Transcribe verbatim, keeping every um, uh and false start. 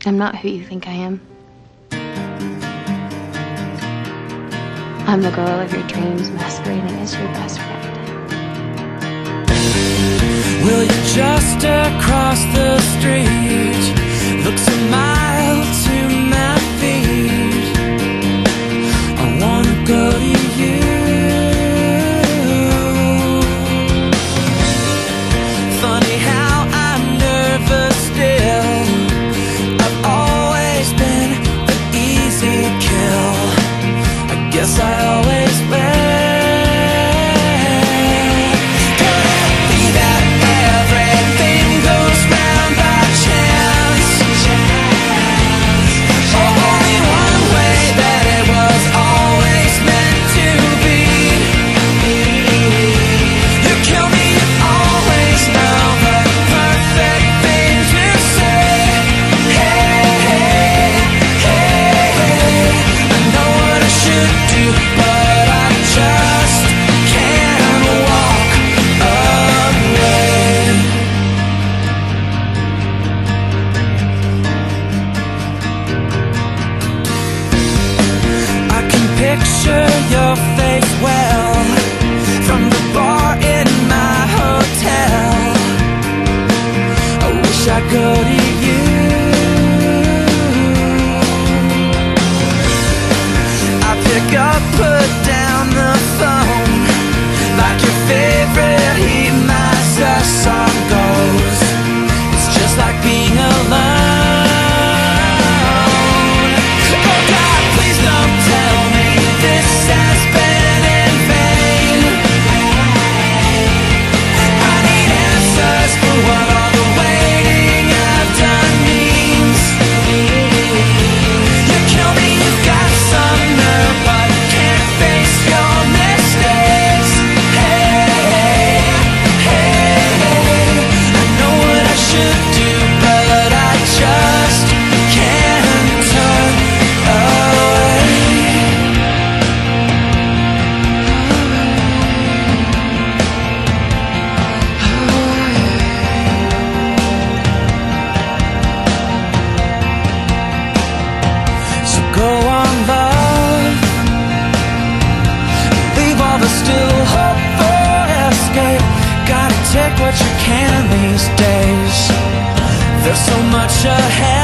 I'm not who you think I am. I'm the girl of your dreams masquerading as your best friend. Will you just across the street looks a mile to my feet? I wanna go to you. Funny how I'm nervous still. I've always been the easy kill. I guess I always will. Picture your face well from the bar in my hotel. I wish I'd go to you. I pick up, put down the phone, like your favorite Heat Miser song goes. It's just like being alone. Still hope for escape. Gotta take what you can these days. There's so much ahead.